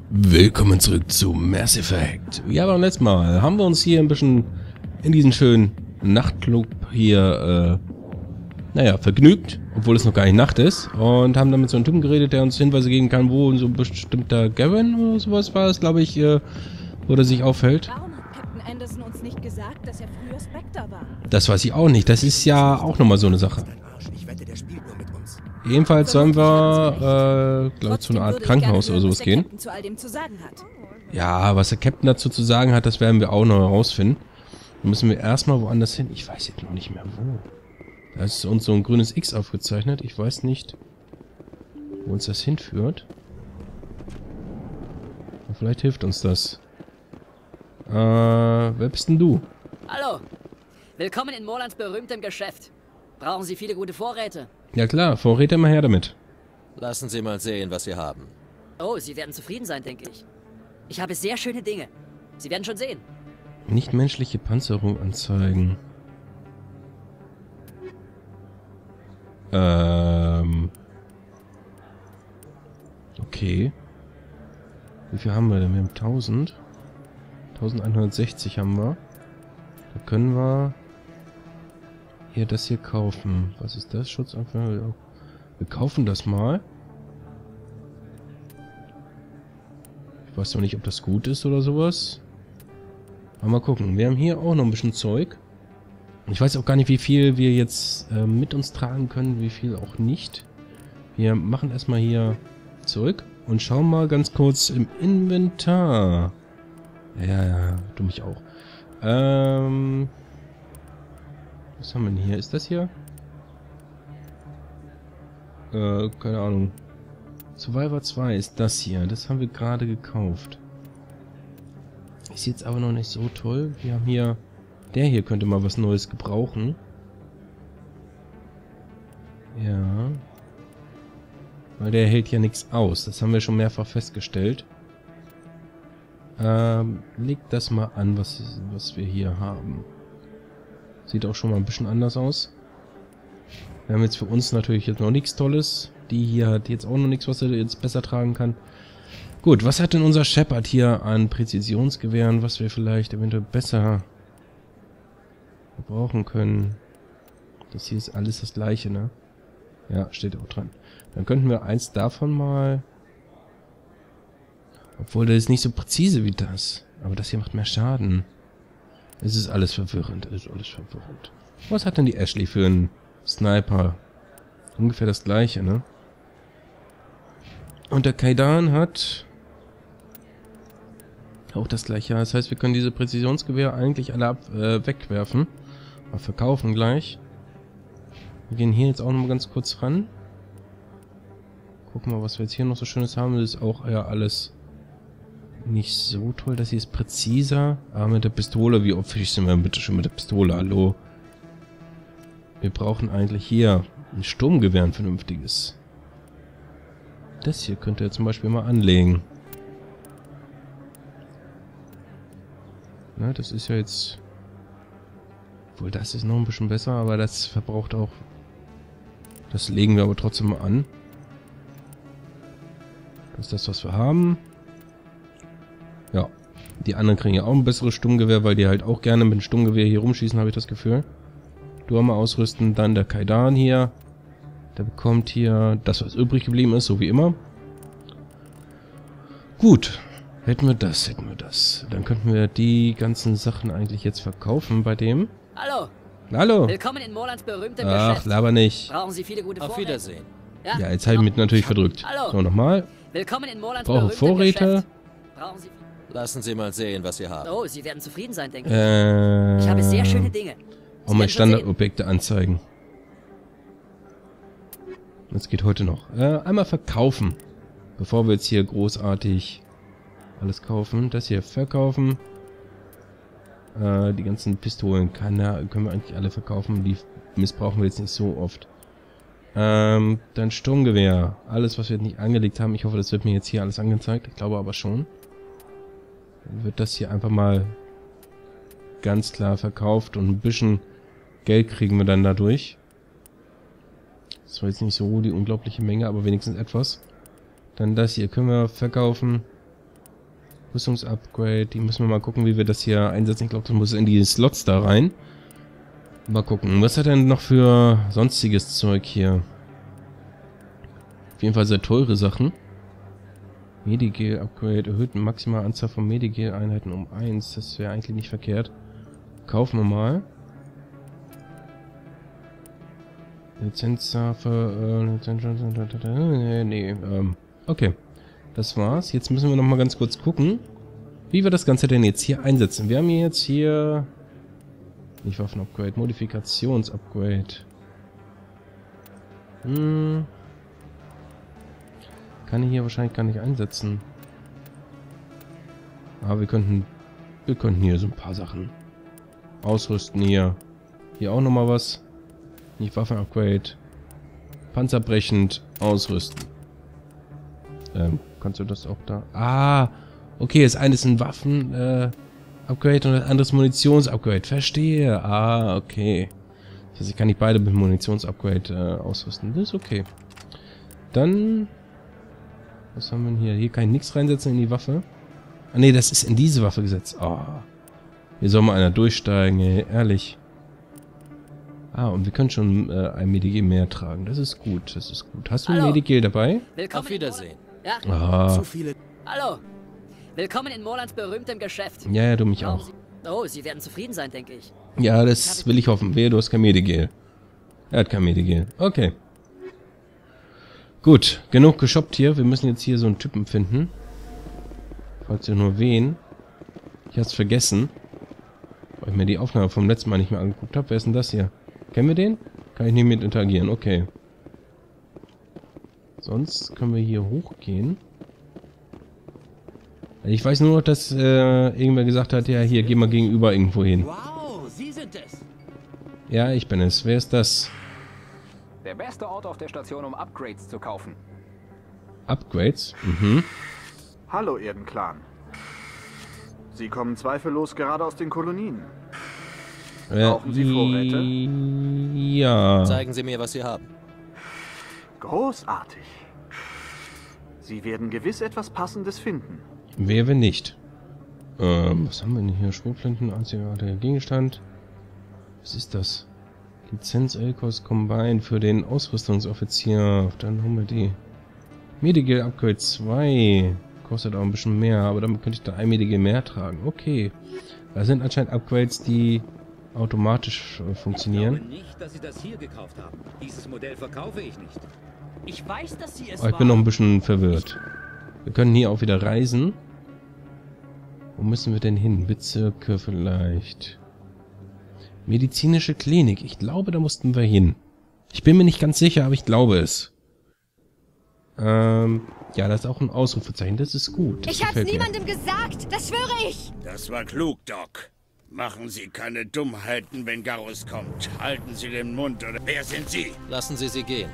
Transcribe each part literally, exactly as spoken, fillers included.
Willkommen zurück zu Mass Effect. Ja, beim letzten Mal haben wir uns hier ein bisschen in diesen schönen Nachtclub hier, äh, naja, vergnügt, obwohl es noch gar nicht Nacht ist. Und haben dann mit so einem Typen geredet, der uns Hinweise geben kann, wo so ein bestimmter Gavin oder sowas war es, glaube ich, äh, wo er sich aufhält. Warum hat Captain Anderson uns nicht gesagt, dass er früher Spectre war? Das weiß ich auch nicht. Das ist ja auch nochmal so eine Sache. Jedenfalls sollen wir, äh, glaube ich, zu einer Art Krankenhaus oder sowas gehen. Ja, was der Captain dazu zu sagen hat, das werden wir auch noch herausfinden. Dann müssen wir erstmal woanders hin. Ich weiß jetzt noch nicht mehr wo. Da ist uns so ein grünes X aufgezeichnet. Ich weiß nicht, wo uns das hinführt. Aber vielleicht hilft uns das. Äh, wer bist denn du? Hallo. Willkommen in Morlands berühmtem Geschäft. Brauchen Sie viele gute Vorräte? Ja klar, Vorräte mal her damit. Lassen Sie mal sehen, was Sie haben. Oh, Sie werden zufrieden sein, denke ich. Ich habe sehr schöne Dinge. Sie werden schon sehen. Nichtmenschliche Panzerung anzeigen. Ähm. Okay. Wie viel haben wir denn? Wir haben tausend. eintausendeinhundertsechzig haben wir. Da können wir hier das hier kaufen. Was ist das? Schutzanfang. Wir kaufen das mal. Ich weiß noch nicht, ob das gut ist oder sowas. Aber mal gucken. Wir haben hier auch noch ein bisschen Zeug. Ich weiß auch gar nicht, wie viel wir jetzt äh, mit uns tragen können, wie viel auch nicht. Wir machen erstmal hier zurück und schauen mal ganz kurz im Inventar. Ja, ja, du mich auch. Ähm... Was haben wir denn hier? Ist das hier? Äh, keine Ahnung. Survivor zwei ist das hier. Das haben wir gerade gekauft. Ist jetzt aber noch nicht so toll. Wir haben hier... Der hier könnte mal was Neues gebrauchen. Ja. Weil der hält ja nichts aus. Das haben wir schon mehrfach festgestellt. Ähm, leg das mal an, was, was wir hier haben. Sieht auch schon mal ein bisschen anders aus. Wir haben jetzt für uns natürlich jetzt noch nichts Tolles. Die hier hat jetzt auch noch nichts, was er jetzt besser tragen kann. Gut, was hat denn unser Shepard hier an Präzisionsgewehren, was wir vielleicht eventuell besser brauchen können? Das hier ist alles das gleiche, ne? Ja, steht auch dran. Dann könnten wir eins davon mal... Obwohl, das ist nicht so präzise wie das. Aber das hier macht mehr Schaden. Es ist alles verwirrend, es ist alles verwirrend. Was hat denn die Ashley für einen Sniper? Ungefähr das gleiche, ne? Und der Kaidan hat auch das gleiche. Das heißt, wir können diese Präzisionsgewehre eigentlich alle ab, äh, wegwerfen. Mal verkaufen gleich. Wir gehen hier jetzt auch noch mal ganz kurz ran. Gucken wir, was wir jetzt hier noch so Schönes haben. Das ist auch ja alles nicht so toll. Das hier ist präziser. Aber mit der Pistole, wie oft sind wir bitte schon mit der Pistole? Hallo. Wir brauchen eigentlich hier ein Sturmgewehr, ein vernünftiges. Das hier könnt ihr zum Beispiel mal anlegen. Na, das ist ja jetzt... Obwohl, das ist noch ein bisschen besser, aber das verbraucht auch... Das legen wir aber trotzdem mal an. Das ist das, was wir haben. Ja, die anderen kriegen ja auch ein besseres Sturmgewehr, weil die halt auch gerne mit dem Sturmgewehr hier rumschießen, habe ich das Gefühl. Du haben wir ausrüsten, dann der Kaidan hier. Der bekommt hier das, was übrig geblieben ist, so wie immer. Gut, hätten wir das, hätten wir das. Dann könnten wir die ganzen Sachen eigentlich jetzt verkaufen bei dem. Hallo. Hallo. Willkommen in Morlands berühmtem Ach, Geschäft. laber nicht. Brauchen Sie viele gute Auf Vorräte? Wiedersehen. Ja, Ja, jetzt habe ich mich natürlich verdrückt. Hallo. So, nochmal. Willkommen in Morlands Brauche berühmtem Vorräte. Geschäft. Brauchen Sie... Lassen Sie mal sehen, was Sie haben. Oh, Sie werden zufrieden sein, denke ich. Äh, Ich habe sehr schöne Dinge. auch mal Standardobjekte anzeigen. Das geht heute noch. Äh, einmal verkaufen. Bevor wir jetzt hier großartig alles kaufen. Das hier verkaufen. Äh, die ganzen Pistolen kann, ja, können wir eigentlich alle verkaufen. Die missbrauchen wir jetzt nicht so oft. Ähm, dann Sturmgewehr. Alles, was wir nicht angelegt haben. Ich hoffe, das wird mir jetzt hier alles angezeigt. Ich glaube aber schon. Dann wird das hier einfach mal ganz klar verkauft und ein bisschen Geld kriegen wir dann dadurch. Das war jetzt nicht so die unglaubliche Menge, aber wenigstens etwas. Dann das hier können wir verkaufen. Rüstungsupgrade, die müssen wir mal gucken, wie wir das hier einsetzen. Ich glaube, das muss in die Slots da rein. Mal gucken. Was hat er denn noch für sonstiges Zeug hier? Auf jeden Fall sehr teure Sachen. Medigel-Upgrade, erhöht maximale Anzahl von Medigel-Einheiten um eins. Das wäre eigentlich nicht verkehrt. Kaufen wir mal. Lizenzsache, äh, nee, ähm, okay. Das war's. Jetzt müssen wir noch mal ganz kurz gucken, wie wir das Ganze denn jetzt hier einsetzen. Wir haben jetzt hier nicht Waffen-Upgrade, Modifikations-Upgrade. Hm. Kann ich hier wahrscheinlich gar nicht einsetzen. Aber wir könnten, wir könnten hier so ein paar Sachen ausrüsten hier. Hier auch noch mal was. Nicht Waffen-Upgrade. Panzerbrechend ausrüsten. Ähm, kannst du das auch da? Ah, okay, das eine ist ein Waffen-Upgrade und das andere ist Munitions-Upgrade. Verstehe. Ah, okay. Das heißt, ich kann nicht beide mit Munitions-Upgrade äh, ausrüsten. Das ist okay. Dann... Was haben wir denn hier? Hier kann ich nichts reinsetzen in die Waffe. Ah, ne, das ist in diese Waffe gesetzt. Oh. Hier soll mal einer durchsteigen, ey. Ehrlich. Ah, und wir können schon äh, ein Medigel mehr tragen. Das ist gut, das ist gut. Hast du ein Medigel dabei? Willkommen Auf Wiedersehen. Ja? Ah. Zu viele. Hallo. Willkommen in Morlands berühmtem Geschäft. Ja, ja, du mich Brauchen auch. Sie oh, Sie werden zufrieden sein, denke ich. Ja, das will ich hoffen. Wehe, du hast kein Medigel. Er hat kein Medigel. Okay. Gut, genug geshoppt hier. Wir müssen jetzt hier so einen Typen finden. Falls ihr nur wen. Ich hab's vergessen. Weil ich mir die Aufnahme vom letzten Mal nicht mehr angeguckt habe. Wer ist denn das hier? Kennen wir den? Kann ich nicht mit interagieren. Okay. Sonst können wir hier hochgehen. Ich weiß nur noch, dass äh, irgendwer gesagt hat, ja, hier, geh mal gegenüber irgendwo hin. Wow, Sie sind es. Ja, ich bin es. Wer ist das? Der beste Ort auf der Station, um Upgrades zu kaufen. Upgrades? Mhm. Hallo, Erdenclan. Sie kommen zweifellos gerade aus den Kolonien. Brauchen Sie Vorräte? Ja. Zeigen Sie mir, was Sie haben. Großartig. Sie werden gewiss etwas Passendes finden. Wer, wenn nicht? Ähm, was haben wir denn hier? Schrotflinten, einzigartiger Gegenstand. Was ist das? Lizenz Elkos Combine für den Ausrüstungsoffizier. Dann haben wir die. Medigel Upgrade zwei. Kostet auch ein bisschen mehr, aber damit könnte ich da ein Medigel mehr tragen. Okay. Das sind anscheinend Upgrades, die automatisch äh, funktionieren. Ich glaube nicht, dass Sie das hier gekauft haben. Dieses Modell verkaufe ich nicht. Ich weiß, dass Sie es Aber ich bin noch ein bisschen verwirrt. Wir können hier auch wieder reisen. Wo müssen wir denn hin? Bezirke vielleicht. Medizinische Klinik. Ich glaube, da mussten wir hin. Ich bin mir nicht ganz sicher, aber ich glaube es. Ähm, ja, das ist auch ein Ausrufezeichen. Das ist gut. Das Ich hab's gefällt mir. niemandem gesagt, das schwöre ich. Das war klug, Doc. Machen Sie keine Dummheiten, wenn Garrus kommt. Halten Sie den Mund, oder... Wer sind Sie? Lassen Sie sie gehen.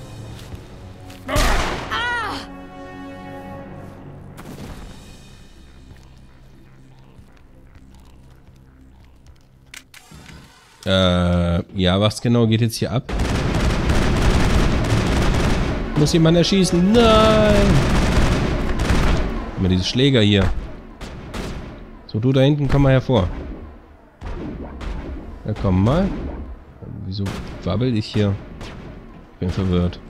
Äh, ja, was genau geht jetzt hier ab? Muss jemand erschießen? Nein! Immer diese Schläger hier. So, du da hinten, komm mal hervor. Ja, komm mal. Wieso wabbel ich hier? Ich bin verwirrt.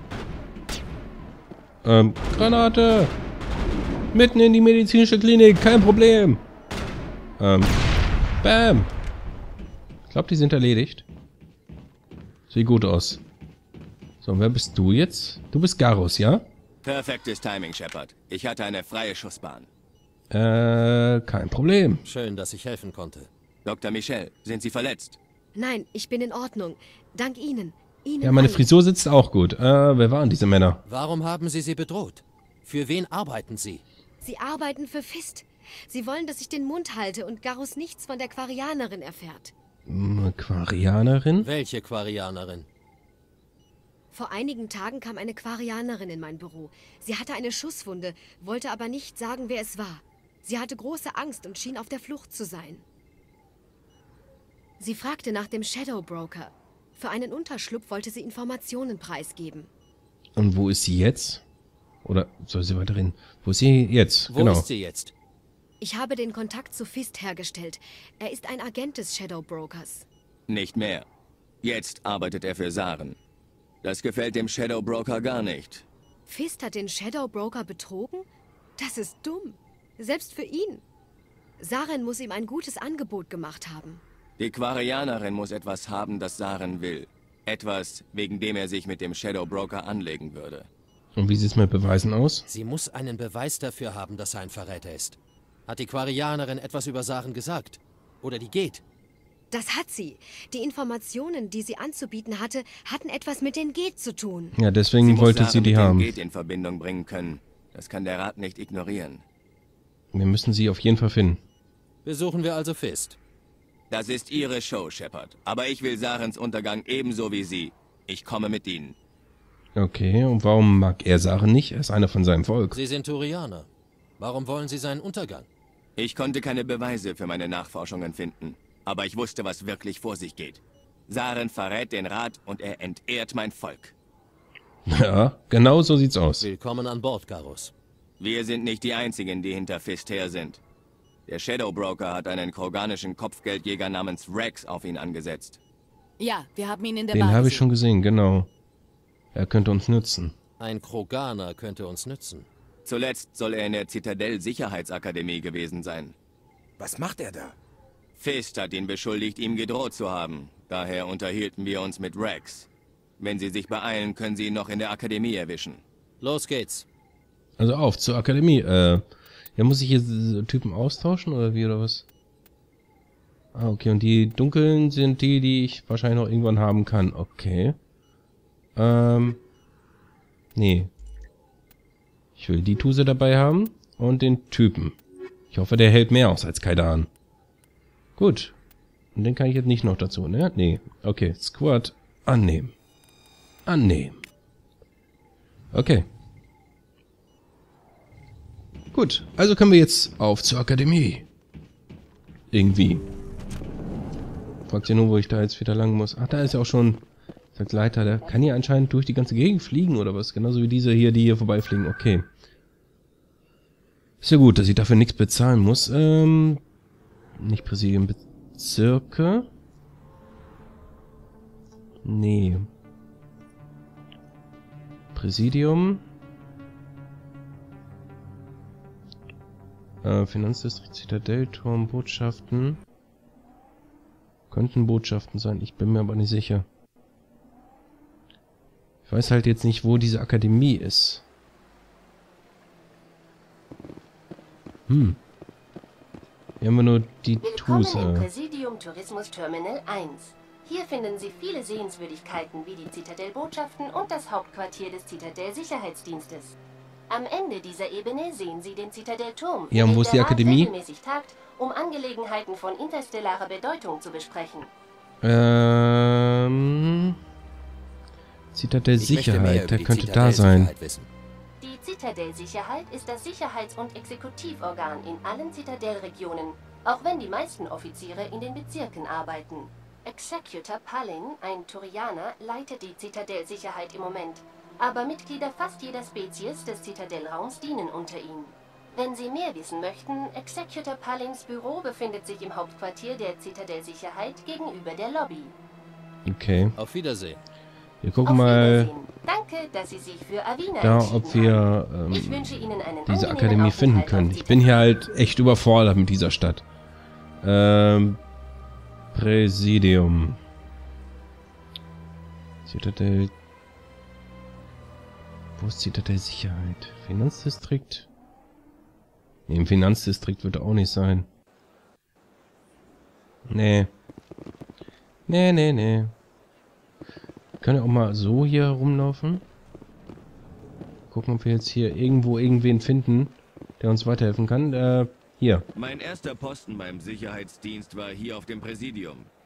Ähm, Granate! Mitten in die medizinische Klinik, kein Problem! Ähm, Bam! Ich glaube, die sind erledigt. Sieht gut aus. So, wer bist du jetzt? Du bist Garrus, ja? Perfektes Timing, Shepard. Ich hatte eine freie Schussbahn. Äh, kein Problem. Schön, dass ich helfen konnte. Doktor Michel, sind Sie verletzt? Nein, ich bin in Ordnung. Dank Ihnen. Ihnen Ja, meine allen. Frisur sitzt auch gut. Äh, wer waren diese Männer? Warum haben Sie sie bedroht? Für wen arbeiten Sie? Sie arbeiten für Fist. Sie wollen, dass ich den Mund halte und Garrus nichts von der Quarianerin erfährt. Hm, Quarianerin? Welche Quarianerin? Vor einigen Tagen kam eine Quarianerin in mein Büro. Sie hatte eine Schusswunde, wollte aber nicht sagen, wer es war. Sie hatte große Angst und schien auf der Flucht zu sein. Sie fragte nach dem Shadow Broker. Für einen Unterschlupf wollte sie Informationen preisgeben. Und wo ist sie jetzt? Oder soll sie weiterhin? Wo ist sie jetzt? Wo genau. ist sie jetzt? Ich habe den Kontakt zu Fist hergestellt. Er ist ein Agent des Shadow Brokers. Nicht mehr. Jetzt arbeitet er für Saren. Das gefällt dem Shadow Broker gar nicht. Fist hat den Shadow Broker betrogen? Das ist dumm. Selbst für ihn. Saren muss ihm ein gutes Angebot gemacht haben. Die Quarianerin muss etwas haben, das Saren will. Etwas, wegen dem er sich mit dem Shadow Broker anlegen würde. Und wie sieht es mit Beweisen aus? Sie muss einen Beweis dafür haben, dass er ein Verräter ist. Hat die Quarianerin etwas über Saren gesagt? Oder die Geth? Das hat sie. Die Informationen, die sie anzubieten hatte, hatten etwas mit den Geth zu tun. Ja, deswegen sie wollte sie die mit haben. Den Geth in Verbindung bringen können. Das kann der Rat nicht ignorieren. Wir müssen sie auf jeden Fall finden. Besuchen wir also Fist. Das ist Ihre Show, Shepard. Aber ich will Sarens Untergang ebenso wie Sie. Ich komme mit Ihnen. Okay, und warum mag er Saren nicht? Er ist einer von seinem Volk. Sie sind Turianer. Warum wollen Sie seinen Untergang? Ich konnte keine Beweise für meine Nachforschungen finden. Aber ich wusste, was wirklich vor sich geht. Saren verrät den Rat und er entehrt mein Volk. Ja, genau so sieht's aus. Willkommen an Bord, Garrus. Wir sind nicht die Einzigen, die hinter Fist her sind. Der Shadow Broker hat einen kroganischen Kopfgeldjäger namens Rex auf ihn angesetzt. Ja, wir haben ihn in der Den Bar habe ich gesehen. schon gesehen, genau. Er könnte uns nützen. Ein Kroganer könnte uns nützen. Zuletzt soll er in der Zitadell-Sicherheitsakademie gewesen sein. Was macht er da? Fist hat ihn beschuldigt, ihm gedroht zu haben. Daher unterhielten wir uns mit Rex. Wenn Sie sich beeilen, können Sie ihn noch in der Akademie erwischen. Los geht's. Also auf zur Akademie. Äh, ja, muss ich hier diese Typen austauschen oder wie oder was? Ah, okay. Und die dunklen sind die, die ich wahrscheinlich noch irgendwann haben kann. Okay. Ähm. Nee. Ich will die Tuse dabei haben und den Typen. Ich hoffe, der hält mehr aus als Kaidan. Gut. Und den kann ich jetzt nicht noch dazu, ne? Nee. Okay. Squad annehmen. Annehmen. Okay. Gut. Also können wir jetzt auf zur Akademie. Irgendwie. Fragt ihr nur, wo ich da jetzt wieder lang muss. Ach, da ist ja auch schon der Leiter. Der kann hier anscheinend durch die ganze Gegend fliegen oder was? Genauso wie diese hier, die hier vorbeifliegen. Okay. Ist ja gut, dass ich dafür nichts bezahlen muss. Ähm, nicht Präsidium, Bezirke. Nee. Präsidium. Äh, Finanzdistrikt, Zitadellturm, Botschaften. Könnten Botschaften sein, ich bin mir aber nicht sicher. Ich weiß halt jetzt nicht, wo diese Akademie ist. Hm. Hier haben wir nur die Willkommen Tuse. im Präsidium Tourismus Terminal eins. Hier finden Sie viele Sehenswürdigkeiten wie die Zitadell-Botschaften und das Hauptquartier des Zitadell-Sicherheitsdienstes. Am Ende dieser Ebene sehen Sie den Zitadell-Turm, Ja, und wo ist die Akademie? regelmäßig tagt, um Angelegenheiten von interstellarer Bedeutung zu besprechen. Ähm... Zitadell-Sicherheit, der könnte da sein. Die Zitadell-Sicherheit ist das Sicherheits- und Exekutivorgan in allen Zitadell-Regionen, auch wenn die meisten Offiziere in den Bezirken arbeiten. Executor Pallin, ein Turianer, leitet die Zitadell-Sicherheit im Moment, aber Mitglieder fast jeder Spezies des Zitadellraums dienen unter ihm. Wenn Sie mehr wissen möchten, Executor Pallins Büro befindet sich im Hauptquartier der Zitadell-Sicherheit gegenüber der Lobby. Okay. Auf Wiedersehen. Wir gucken mal, Danke, dass Sie sich für Avina da, entschieden ob wir haben. Ich ähm, wünsche Ihnen einen diese angenehmen Akademie finden Aufenthalt können. auf Ich bin hier halt echt überfordert mit dieser Stadt. Ähm, Präsidium. Zitadell. Wo ist Zitadell Sicherheit? Finanzdistrikt? Nee, im Finanzdistrikt wird er auch nicht sein. Nee. Nee, nee, nee. Wir können ja auch mal so hier rumlaufen. Gucken, ob wir jetzt hier irgendwo irgendwen finden, der uns weiterhelfen kann. Äh, hier. Mein erster Posten beim Sicherheitsdienst war hier auf dem Präsidium.